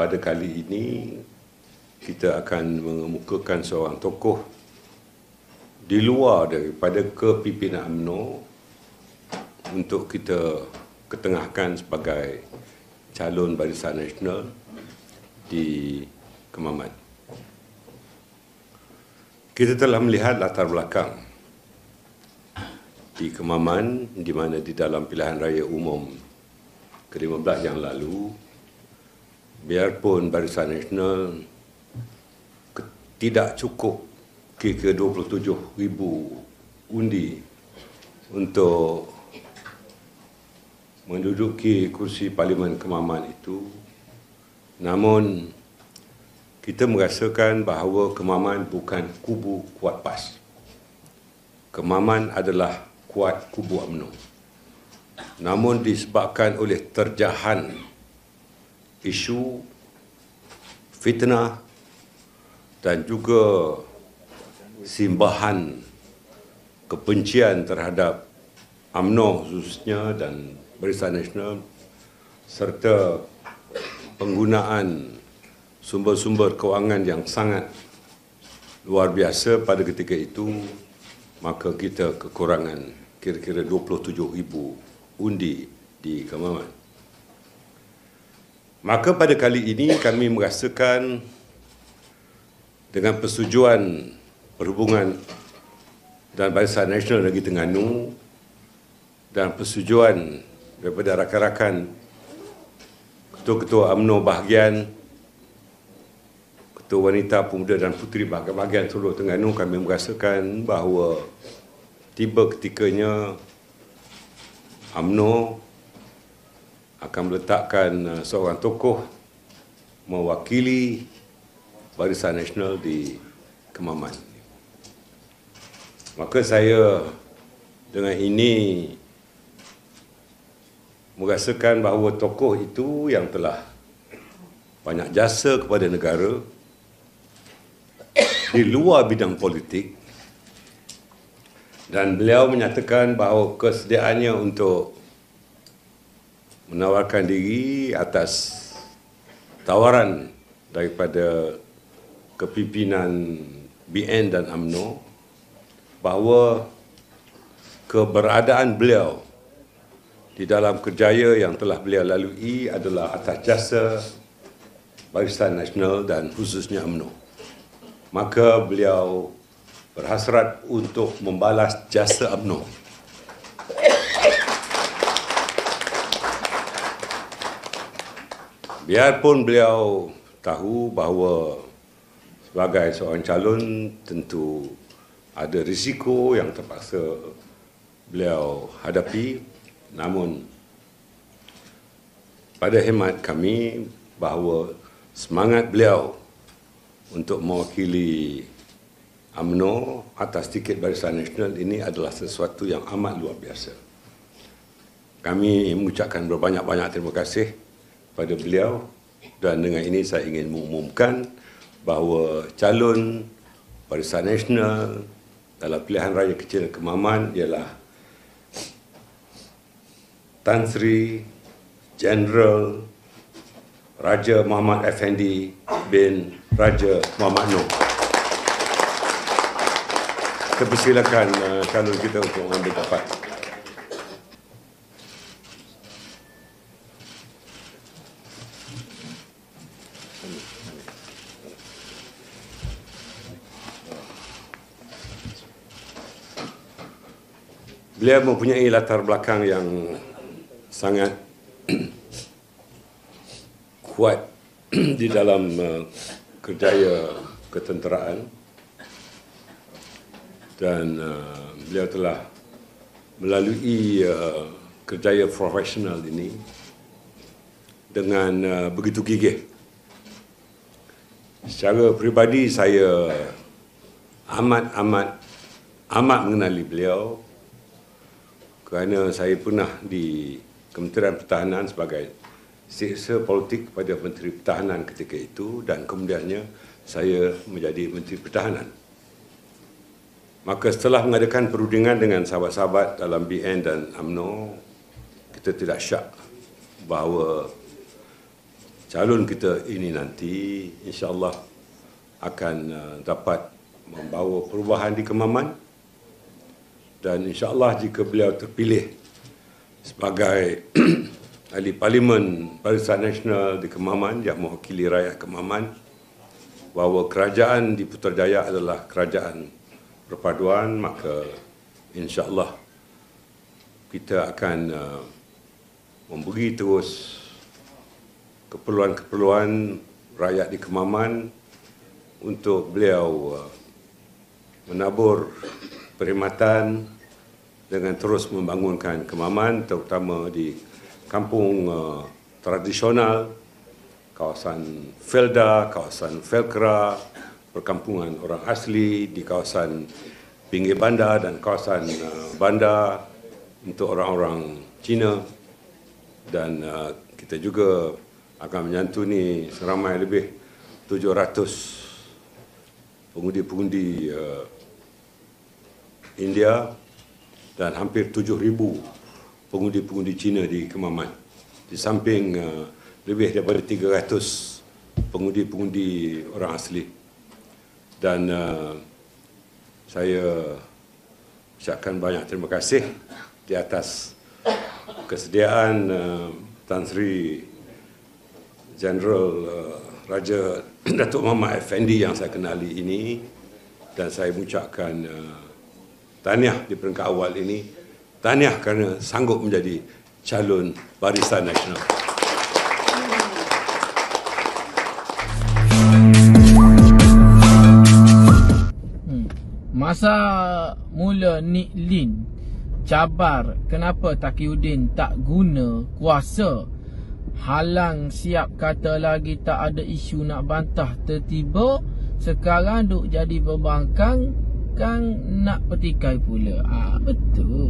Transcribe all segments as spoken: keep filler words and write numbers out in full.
pada kali ini kita akan mengemukakan seorang tokoh di luar daripada kepimpinan UMNO untuk kita ketengahkan sebagai calon Barisan Nasional di Kemaman. Kita telah melihat latar belakang di Kemaman, di mana di dalam pilihan raya umum ke lima belas yang lalu, biarpun Barisan Nasional tidak cukup kira-kira dua puluh tujuh ribu undi untuk menduduki kursi Parlimen Kemaman itu, namun kita merasakan bahawa Kemaman bukan kubu Kuat PAS. Kemaman adalah kuat kubu UMNO. Namun disebabkan oleh terjahan isu fitnah dan juga simbahan kebencian terhadap UMNO khususnya dan Barisan Nasional, serta penggunaan sumber-sumber kewangan yang sangat luar biasa pada ketika itu, maka kita kekurangan kira-kira dua puluh tujuh ribu undi di Kemaman. Maka pada kali ini kami merasakan dengan persetujuan Perhubungan dan Barisan Nasional Negeri Terengganu dan persetujuan daripada rakan-rakan ketua-ketua UMNO bahagian, Ketua Wanita, Pemuda dan Puteri bahagian seluruh Terengganu, kami merasakan bahawa tiba ketikanya UMNO akan meletakkan seorang tokoh mewakili Barisan Nasional di Kemaman. Maka saya dengan ini merasakan bahawa tokoh itu yang telah banyak jasa kepada negara di luar bidang politik, dan beliau menyatakan bahawa kesediaannya untuk menawarkan diri atas tawaran daripada kepimpinan B N dan UMNO, bahawa keberadaan beliau di dalam kerjaya yang telah beliau lalui adalah atas jasa Barisan Nasional dan khususnya UMNO. Maka beliau berhasrat untuk membalas jasa UMNO. Biarpun beliau tahu bahawa sebagai seorang calon tentu ada risiko yang terpaksa beliau hadapi, namun pada hemat kami bahawa semangat beliau untuk mewakili UMNO atas tiket Barisan Nasional ini adalah sesuatu yang amat luar biasa. Kami mengucapkan berbanyak-banyak terima kasih pada beliau, dan dengan ini saya ingin mengumumkan bahawa calon Barisan Nasional dalam pilihan raya kecil Kemaman ialah Tan Sri Jeneral Raja Muhammad Effendi bin Raja Muhammad Noor. Kita persilakan uh, calon kita untuk mengambil tempat. Beliau mempunyai latar belakang yang sangat kuat di dalam uh, kerjaya ketenteraan, dan uh, beliau telah melalui uh, kerjaya profesional ini dengan uh, begitu gigih. Secara peribadi saya amat-amat amat mengenali beliau, kerana saya pernah di Kementerian Pertahanan sebagai seksa politik kepada Menteri Pertahanan ketika itu, dan kemudiannya saya menjadi Menteri Pertahanan. Maka setelah mengadakan perundingan dengan sahabat-sahabat dalam B N dan UMNO, kita tidak syak bahawa calon kita ini nanti insya-Allah akan uh, dapat membawa perubahan di Kemaman, dan insya-Allah jika beliau terpilih sebagai ahli Parlimen Barisan Nasional di Kemaman yang mewakili rakyat Kemaman, bahawa kerajaan di Putrajaya adalah kerajaan perpaduan, maka insya-Allah kita akan uh, memberi terus keperluan-keperluan rakyat di Kemaman untuk beliau uh, menabur perkhidmatan dengan terus membangunkan Kemaman, terutama di kampung uh, tradisional, kawasan Felda, kawasan Velkra, perkampungan orang asli di kawasan pinggir bandar dan kawasan uh, bandar untuk orang-orang Cina, dan uh, kita juga akan menyantuni seramai lebih tujuh ratus pengundi-pengundi uh, India dan hampir tujuh ribu pengundi-pengundi Cina di Kemaman, di samping uh, lebih daripada tiga ratus pengundi-pengundi orang asli. Dan uh, saya ucapkan banyak terima kasih di atas kesediaan uh, Tan Sri Jeneral uh, Raja Datuk Muhammad Effendi yang saya kenali ini, dan saya mengucapkan uh, tahniah di peringkat awal ini, tahniah kerana sanggup menjadi calon Barisan Nasional. Hmm. Masa mula Nick Lin cabar kenapa Taqiyuddin tak guna kuasa, halang siap kata lagi tak ada isu nak bantah, tertiba sekarang duk jadi pembangkang kan nak petikai pula. Ah, betul.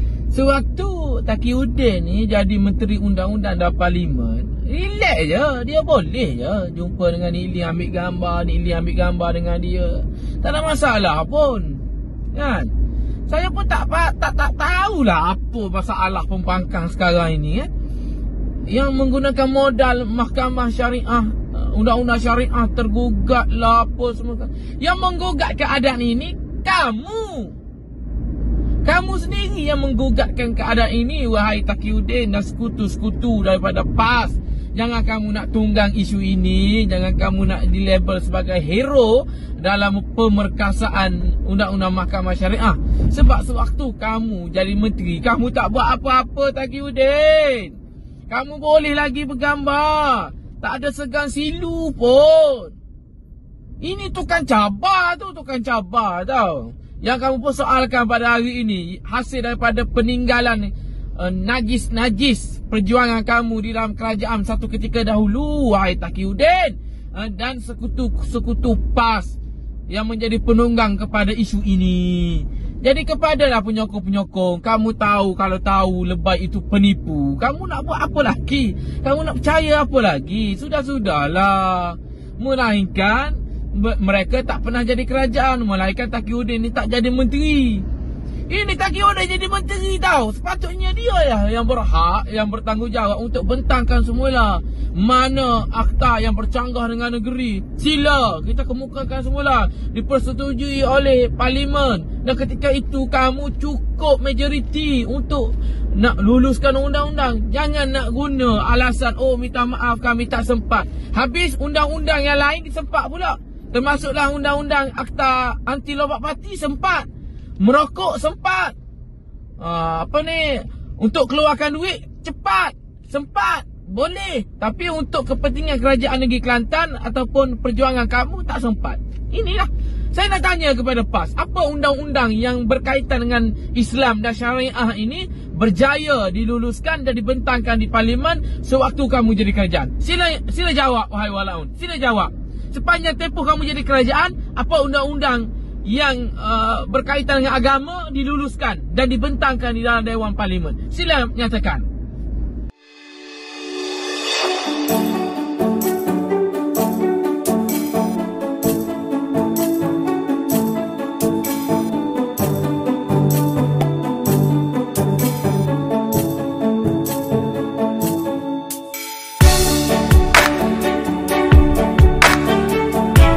Sewaktu Taqiyuddin ni jadi Menteri Undang-Undang dan Parlimen, relax je, dia boleh je jumpa dengan Nick Lin, ambil gambar, Nick Lin ambil gambar dengan dia, tak ada masalah pun, kan? Saya pun tak tak tak tahulah apa masalah pembangkang sekarang ini, eh? Yang menggunakan modal mahkamah syariah, undang-undang syariah tergugat lah apa semua. Yang menggugat keadaan ini kamu. Kamu sendiri yang menggugatkan keadaan ini, wahai Taqiyuddin dan sekutu-sekutu daripada P A S. Jangan kamu nak tunggang isu ini, jangan kamu nak dilabel sebagai hero dalam pemerkasaan undang-undang mahkamah syariah. Sebab sewaktu kamu jadi menteri, kamu tak buat apa-apa, Taqiyuddin. Kamu boleh lagi bergambar, tak ada segan silu pun. Ini tukang cabar tu, tukang cabar tau. Yang kamu persoalkan pada hari ini hasil daripada peninggalan uh, najis-najis perjuangan kamu di dalam kerajaan satu ketika dahulu, wahai Taqiyuddin, uh, dan sekutu-sekutu P A S yang menjadi penunggang kepada isu ini. Jadi kepadalah penyokong-penyokong, kamu tahu kalau tahu lebay itu penipu, kamu nak buat apa lagi? Kamu nak percaya apa lagi? Sudah-sudahlah. Melainkan mereka tak pernah jadi kerajaan, melainkan Taqiyuddin ni tak jadi menteri. Ini Taqiyuddin jadi menteri tau. Sepatutnya dia lah yang berhak, yang bertanggungjawab untuk bentangkan semula mana akta yang bercanggah dengan negeri. Sila kita kemukakan semula, dipersetujui oleh Parlimen, dan ketika itu kamu cukup majoriti untuk nak luluskan undang-undang. Jangan nak guna alasan, oh minta maaf kami tak sempat. Habis undang-undang yang lain disempat pula, termasuklah undang-undang akta anti lobak parti sempat, merokok sempat, uh, apa ni, untuk keluarkan duit cepat sempat, boleh. Tapi untuk kepentingan kerajaan negeri Kelantan ataupun perjuangan kamu tak sempat. Inilah saya nak tanya kepada P A S, apa undang-undang yang berkaitan dengan Islam dan syariah ini berjaya diluluskan dan dibentangkan di Parlimen sewaktu kamu jadi kerajaan? Sila sila jawab, wahai walaun, sila jawab. Sepanjang tempoh kamu jadi kerajaan, apa undang-undang yang uh, berkaitan dengan agama diluluskan dan dibentangkan di dalam Dewan Parlimen? Sila nyatakan.